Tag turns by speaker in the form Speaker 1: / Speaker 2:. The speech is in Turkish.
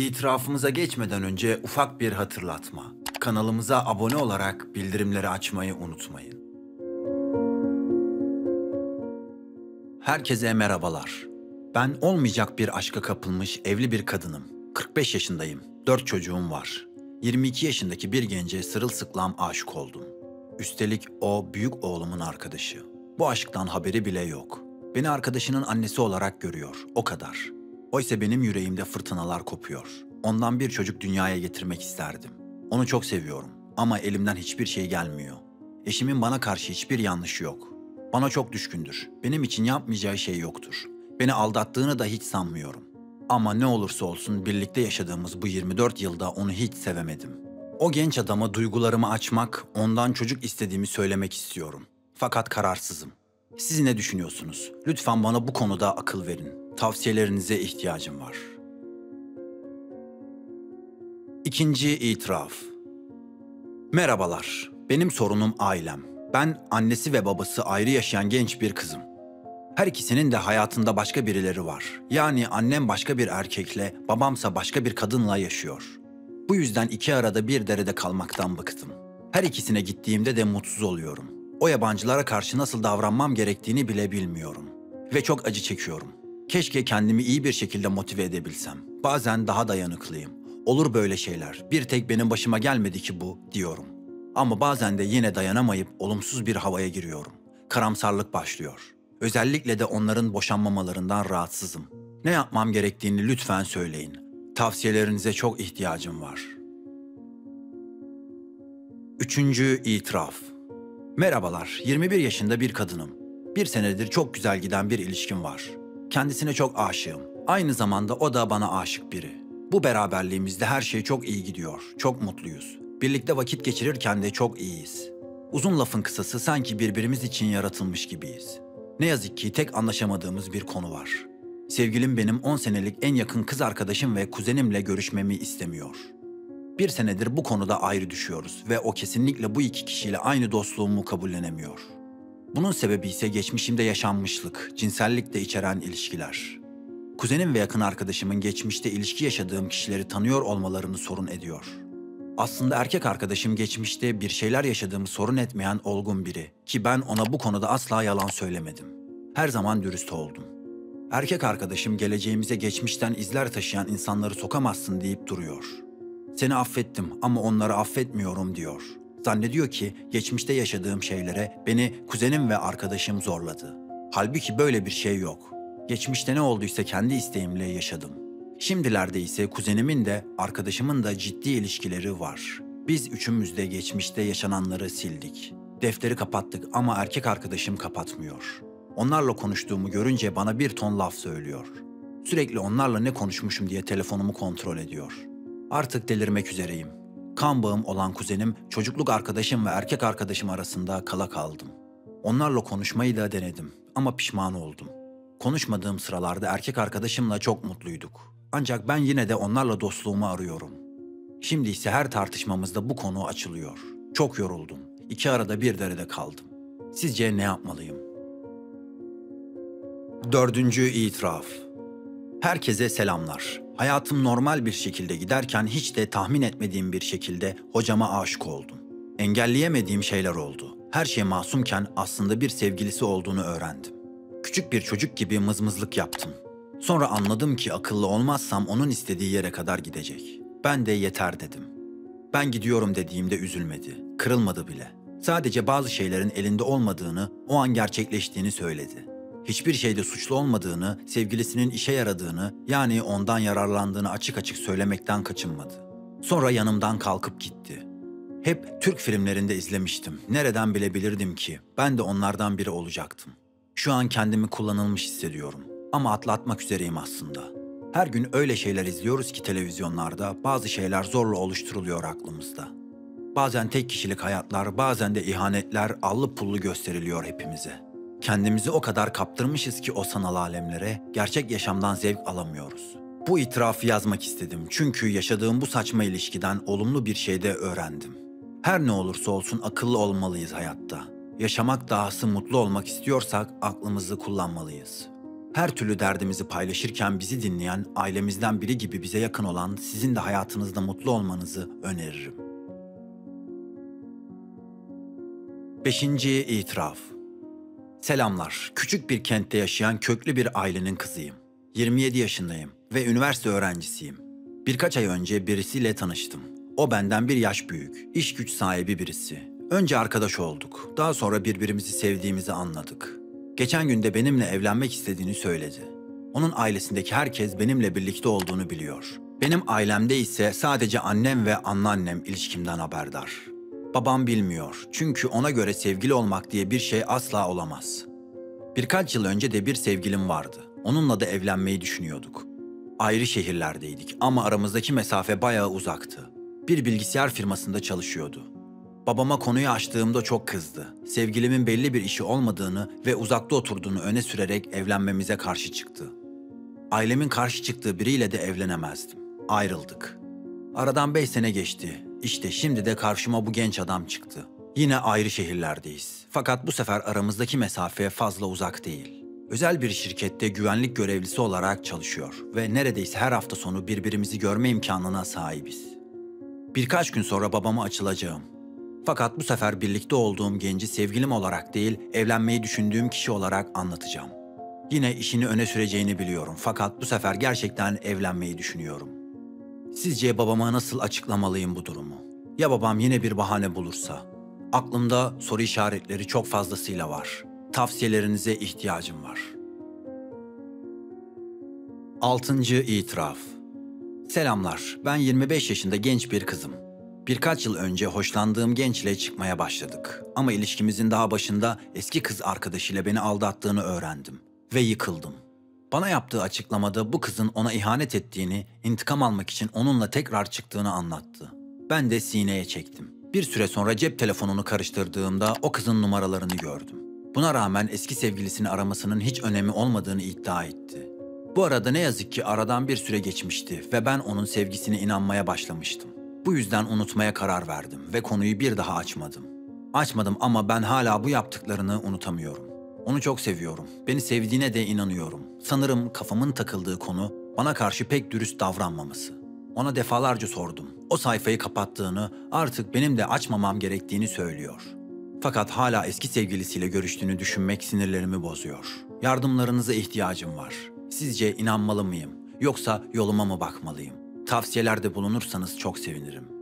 Speaker 1: İtirafımıza geçmeden önce ufak bir hatırlatma. Kanalımıza abone olarak bildirimleri açmayı unutmayın. Herkese merhabalar. Ben olmayacak bir aşka kapılmış evli bir kadınım. 45 yaşındayım. 4 çocuğum var. 22 yaşındaki bir gence sırılsıklam aşık oldum. Üstelik o büyük oğlumun arkadaşı. Bu aşktan haberi bile yok. Beni arkadaşının annesi olarak görüyor, o kadar. Oysa benim yüreğimde fırtınalar kopuyor. Ondan bir çocuk dünyaya getirmek isterdim. Onu çok seviyorum ama elimden hiçbir şey gelmiyor. Eşimin bana karşı hiçbir yanlışı yok. Bana çok düşkündür. Benim için yapmayacağı şey yoktur. Beni aldattığını da hiç sanmıyorum. Ama ne olursa olsun birlikte yaşadığımız bu 24 yılda onu hiç sevemedim. O genç adama duygularımı açmak, ondan çocuk istediğimi söylemek istiyorum. Fakat kararsızım. Siz ne düşünüyorsunuz? Lütfen bana bu konuda akıl verin. Tavsiyelerinize ihtiyacım var. İkinci itiraf. Merhabalar. Benim sorunum ailem. Ben annesi ve babası ayrı yaşayan genç bir kızım. Her ikisinin de hayatında başka birileri var. Yani annem başka bir erkekle, babamsa başka bir kadınla yaşıyor. Bu yüzden iki arada bir derede kalmaktan bıktım. Her ikisine gittiğimde de mutsuz oluyorum. O yabancılara karşı nasıl davranmam gerektiğini bile bilmiyorum. Ve çok acı çekiyorum. Keşke kendimi iyi bir şekilde motive edebilsem. Bazen daha dayanıklıyım. Olur böyle şeyler. Bir tek benim başıma gelmedi ki bu, diyorum. Ama bazen de yine dayanamayıp olumsuz bir havaya giriyorum. Karamsarlık başlıyor. Özellikle de onların boşanmamalarından rahatsızım. Ne yapmam gerektiğini lütfen söyleyin. Tavsiyelerinize çok ihtiyacım var. Üçüncü itiraf. Merhabalar, 21 yaşında bir kadınım. Bir senedir çok güzel giden bir ilişkim var. Kendisine çok aşığım. Aynı zamanda o da bana aşık biri. Bu beraberliğimizde her şey çok iyi gidiyor, çok mutluyuz. Birlikte vakit geçirirken de çok iyiyiz. Uzun lafın kısası sanki birbirimiz için yaratılmış gibiyiz. Ne yazık ki tek anlaşamadığımız bir konu var. Sevgilim benim 10 senelik en yakın kız arkadaşım ve kuzenimle görüşmemi istemiyor. Bir senedir bu konuda ayrı düşüyoruz ve o kesinlikle bu iki kişiyle aynı dostluğumu kabullenemiyor. Bunun sebebi ise geçmişimde yaşanmışlık, cinsellik de içeren ilişkiler. Kuzenim ve yakın arkadaşımın geçmişte ilişki yaşadığım kişileri tanıyor olmalarını sorun ediyor. Aslında erkek arkadaşım geçmişte bir şeyler yaşadığımı sorun etmeyen olgun biri ki ben ona bu konuda asla yalan söylemedim. Her zaman dürüst oldum. Erkek arkadaşım geleceğimize geçmişten izler taşıyan insanları sokamazsın deyip duruyor. Seni affettim ama onları affetmiyorum diyor. Zannediyor ki geçmişte yaşadığım şeylere beni kuzenim ve arkadaşım zorladı. Halbuki böyle bir şey yok. Geçmişte ne olduysa kendi isteğimle yaşadım. Şimdilerde ise kuzenimin de arkadaşımın da ciddi ilişkileri var. Biz üçümüz de geçmişte yaşananları sildik. Defteri kapattık ama erkek arkadaşım kapatmıyor. Onlarla konuştuğumu görünce bana bir ton laf söylüyor. Sürekli onlarla ne konuşmuşum diye telefonumu kontrol ediyor. Artık delirmek üzereyim. Kan bağım olan kuzenim, çocukluk arkadaşım ve erkek arkadaşım arasında kala kaldım. Onlarla konuşmayı da denedim ama pişman oldum. Konuşmadığım sıralarda erkek arkadaşımla çok mutluyduk. Ancak ben yine de onlarla dostluğumu arıyorum. Şimdi ise her tartışmamızda bu konu açılıyor. Çok yoruldum. İki arada bir derede kaldım. Sizce ne yapmalıyım? Dördüncü itiraf. Herkese selamlar. Hayatım normal bir şekilde giderken hiç de tahmin etmediğim bir şekilde hocama aşık oldum. Engelleyemediğim şeyler oldu. Her şey masumken aslında bir sevgilisi olduğunu öğrendim. Küçük bir çocuk gibi mızmızlık yaptım. Sonra anladım ki akıllı olmazsam onun istediği yere kadar gidecek. Ben de yeter dedim. Ben gidiyorum dediğimde üzülmedi, kırılmadı bile. Sadece bazı şeylerin elinde olmadığını, o an gerçekleştiğini söyledi. Hiçbir şeyde suçlu olmadığını, sevgilisinin işe yaradığını, yani ondan yararlandığını açık açık söylemekten kaçınmadı. Sonra yanımdan kalkıp gitti. Hep Türk filmlerinde izlemiştim. Nereden bilebilirdim ki ben de onlardan biri olacaktım. Şu an kendimi kullanılmış hissediyorum. Ama atlatmak üzereyim aslında. Her gün öyle şeyler izliyoruz ki televizyonlarda bazı şeyler zorla oluşturuluyor aklımızda. Bazen tek kişilik hayatlar, bazen de ihanetler allı pullu gösteriliyor hepimize. Kendimizi o kadar kaptırmışız ki o sanal alemlere, gerçek yaşamdan zevk alamıyoruz. Bu itirafı yazmak istedim çünkü yaşadığım bu saçma ilişkiden olumlu bir şey de öğrendim. Her ne olursa olsun akıllı olmalıyız hayatta. Yaşamak dahası mutlu olmak istiyorsak aklımızı kullanmalıyız. Her türlü derdimizi paylaşırken bizi dinleyen, ailemizden biri gibi bize yakın olan sizin de hayatınızda mutlu olmanızı öneririm. 5. İtiraf. Selamlar. Küçük bir kentte yaşayan köklü bir ailenin kızıyım. 27 yaşındayım ve üniversite öğrencisiyim. Birkaç ay önce birisiyle tanıştım. O benden bir yaş büyük, iş güç sahibi birisi. Önce arkadaş olduk. Daha sonra birbirimizi sevdiğimizi anladık. Geçen gün de benimle evlenmek istediğini söyledi. Onun ailesindeki herkes benimle birlikte olduğunu biliyor. Benim ailemde ise sadece annem ve anneannem ilişkimden haberdar. Babam bilmiyor çünkü ona göre sevgili olmak diye bir şey asla olamaz. Birkaç yıl önce de bir sevgilim vardı. Onunla da evlenmeyi düşünüyorduk. Ayrı şehirlerdeydik ama aramızdaki mesafe bayağı uzaktı. Bir bilgisayar firmasında çalışıyordu. Babama konuyu açtığımda çok kızdı. Sevgilimin belli bir işi olmadığını ve uzakta oturduğunu öne sürerek evlenmemize karşı çıktı. Ailemin karşı çıktığı biriyle de evlenemezdim. Ayrıldık. Aradan 5 sene geçti. İşte şimdi de karşıma bu genç adam çıktı. Yine ayrı şehirlerdeyiz. Fakat bu sefer aramızdaki mesafe fazla uzak değil. Özel bir şirkette güvenlik görevlisi olarak çalışıyor ve neredeyse her hafta sonu birbirimizi görme imkanına sahibiz. Birkaç gün sonra babama açılacağım. Fakat bu sefer birlikte olduğum genci sevgilim olarak değil, evlenmeyi düşündüğüm kişi olarak anlatacağım. Yine işini öne süreceğini biliyorum fakat bu sefer gerçekten evlenmeyi düşünüyorum. Sizce babama nasıl açıklamalıyım bu durumu? Ya babam yine bir bahane bulursa? Aklımda soru işaretleri çok fazlasıyla var. Tavsiyelerinize ihtiyacım var. 6. İtiraf. Selamlar, ben 25 yaşında genç bir kızım. Birkaç yıl önce hoşlandığım gençle çıkmaya başladık. Ama ilişkimizin daha başında eski kız arkadaşıyla beni aldattığını öğrendim. Ve yıkıldım. Bana yaptığı açıklamada bu kızın ona ihanet ettiğini, intikam almak için onunla tekrar çıktığını anlattı. Ben de sineye çektim. Bir süre sonra cep telefonunu karıştırdığımda o kızın numaralarını gördüm. Buna rağmen eski sevgilisini aramasının hiç önemi olmadığını iddia etti. Bu arada ne yazık ki aradan bir süre geçmişti ve ben onun sevgisine inanmaya başlamıştım. Bu yüzden unutmaya karar verdim ve konuyu bir daha açmadım. Açmadım ama ben hala bu yaptıklarını unutamıyorum. Onu çok seviyorum. Beni sevdiğine de inanıyorum. Sanırım kafamın takıldığı konu bana karşı pek dürüst davranmaması. Ona defalarca sordum. O sayfayı kapattığını, artık benim de açmamam gerektiğini söylüyor. Fakat hala eski sevgilisiyle görüştüğünü düşünmek sinirlerimi bozuyor. Yardımlarınıza ihtiyacım var. Sizce inanmalı mıyım? Yoksa yoluma mı bakmalıyım? Tavsiyelerde bulunursanız çok sevinirim.